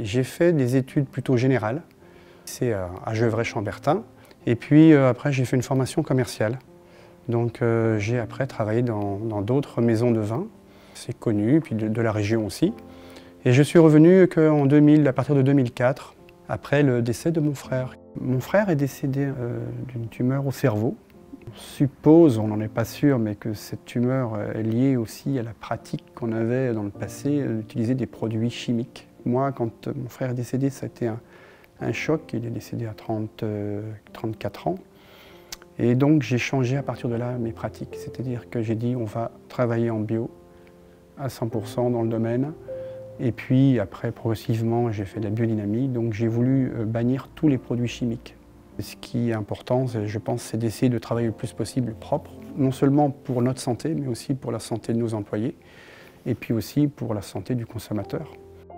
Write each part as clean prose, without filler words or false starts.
J'ai fait des études plutôt générales, c'est à Gevrey-Chambertin. Et puis après, j'ai fait une formation commerciale. Donc j'ai après travaillé dans d'autres maisons de vin, c'est connu, puis de la région aussi. Et je suis revenu qu'en 2000, à partir de 2004, après le décès de mon frère. Mon frère est décédé d'une tumeur au cerveau. On suppose, on n'en est pas sûr, mais que cette tumeur est liée aussi à la pratique qu'on avait dans le passé d'utiliser des produits chimiques. Moi, quand mon frère est décédé, ça a été un choc. Il est décédé à 34 ans. Et donc j'ai changé à partir de là mes pratiques. C'est-à-dire que j'ai dit on va travailler en bio à 100% dans le domaine. Et puis après, progressivement, j'ai fait de la biodynamie. Donc j'ai voulu bannir tous les produits chimiques. Ce qui est important, je pense, c'est d'essayer de travailler le plus possible propre. Non seulement pour notre santé, mais aussi pour la santé de nos employés. Et puis aussi pour la santé du consommateur.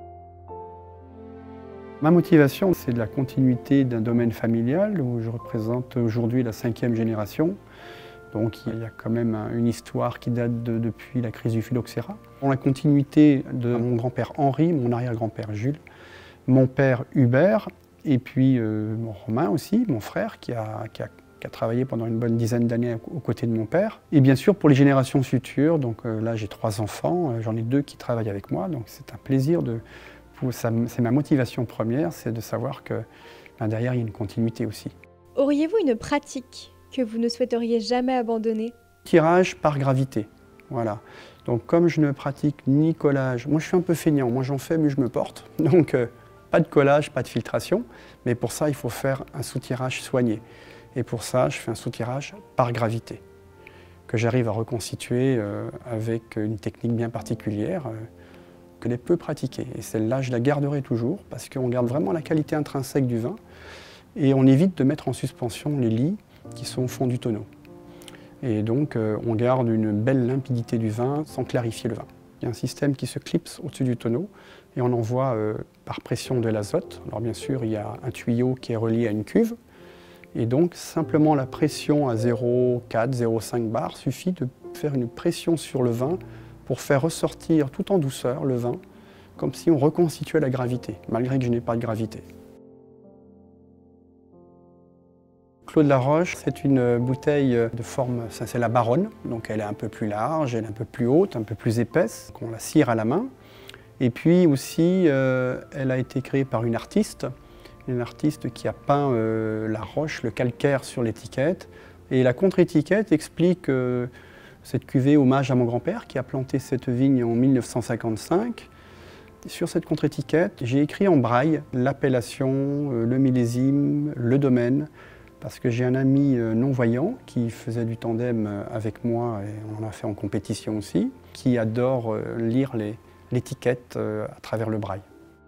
Ma motivation, c'est de la continuité d'un domaine familial où je représente aujourd'hui la 5e génération. Donc il y a quand même une histoire qui date depuis la crise du phylloxéra. La continuité de mon grand-père Henri, mon arrière-grand-père Jules, mon père Hubert, et puis mon Romain aussi, mon frère, qui a travaillé pendant une bonne dizaine d'années aux côtés de mon père. Et bien sûr pour les générations futures, donc là j'ai 3 enfants, j'en ai 2 qui travaillent avec moi, donc c'est un plaisir c'est ma motivation première, c'est de savoir que derrière, il y a une continuité aussi. Auriez-vous une pratique que vous ne souhaiteriez jamais abandonner? Tirage par gravité, voilà. Donc comme je ne pratique ni collage, moi je suis un peu feignant, moi j'en fais mais je me porte. Donc pas de collage, pas de filtration, mais pour ça il faut faire un soutirage soigné. Et pour ça, je fais un soutirage par gravité, que j'arrive à reconstituer avec une technique bien particulière, que les peu pratiquée. Et celle-là, je la garderai toujours parce qu'on garde vraiment la qualité intrinsèque du vin et on évite de mettre en suspension les lies qui sont au fond du tonneau. Et donc, on garde une belle limpidité du vin sans clarifier le vin. Il y a un système qui se clipse au-dessus du tonneau et on envoie par pression de l'azote. Alors bien sûr, il y a un tuyau qui est relié à une cuve et donc simplement la pression à 0,4, 0,5 bar suffit de faire une pression sur le vin pour faire ressortir tout en douceur le vin, comme si on reconstituait la gravité, malgré que je n'ai pas de gravité. Clos de la Roche, c'est une bouteille de forme, ça c'est la Baronne, donc elle est un peu plus large, elle est un peu plus haute, un peu plus épaisse, qu'on la cire à la main. Et puis aussi, elle a été créée par une artiste qui a peint la roche, le calcaire sur l'étiquette. Et la contre-étiquette explique cette cuvée hommage à mon grand-père qui a planté cette vigne en 1955. Sur cette contre-étiquette, j'ai écrit en braille l'appellation, le millésime, le domaine, parce que j'ai un ami non-voyant qui faisait du tandem avec moi, et on en a fait en compétition aussi, qui adore lire l'étiquette à travers le braille.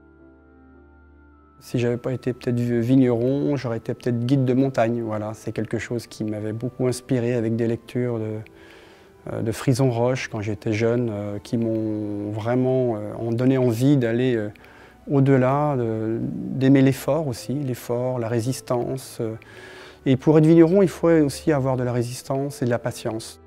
Si je n'avais pas été peut-être vigneron, j'aurais été peut-être guide de montagne. Voilà, c'est quelque chose qui m'avait beaucoup inspiré avec des lectures de Frison Roche quand j'étais jeune, qui m'ont vraiment donné envie d'aller au-delà, d'aimer l'effort aussi, l'effort, la résistance. Et pour être vigneron, il faut aussi avoir de la résistance et de la patience.